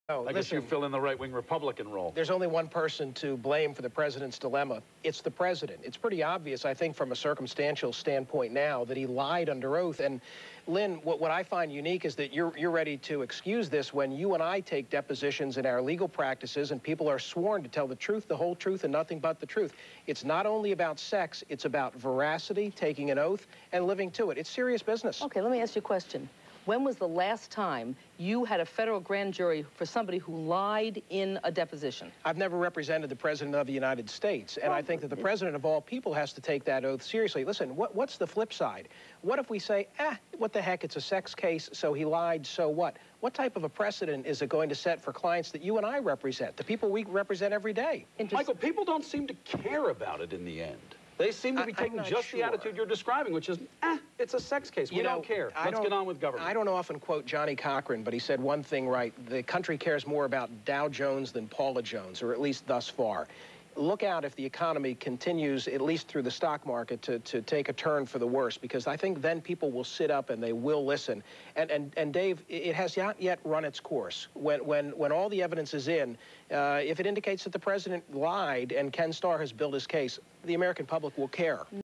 Oh, I guess you fill in the right-wing Republican role. There's only one person to blame for the president's dilemma. It's the president. It's pretty obvious, I think, from a circumstantial standpoint now that he lied under oath. And, Lynn, what I find unique is that you're ready to excuse this when you and I take depositions in our legal practices and people are sworn to tell the truth, the whole truth, and nothing but the truth. It's not only about sex, it's about veracity, taking an oath, and living to it. It's serious business. Okay, let me ask you a question. When was the last time you had a federal grand jury for somebody who lied in a deposition? I've never represented the President of the United States, and I think that the President of all people has to take that oath seriously. Listen, what's the flip side? What if we say, what the heck, it's a sex case, so he lied, so what? What type of a precedent is it going to set for clients that you and I represent, the people we represent every day? Michael, people don't seem to care about it in the end. They seem to be taking just the attitude you're describing, which is, it's a sex case. We don't care. Let's get on with government. I don't often quote Johnny Cochran, but he said one thing right. The country cares more about Dow Jones than Paula Jones, or at least thus far. Look out if the economy continues, at least through the stock market, to take a turn for the worse, because I think then people will sit up and they will listen. And Dave, it has not yet run its course. When all the evidence is in, if it indicates that the president lied and Ken Starr has built his case, the American public will care.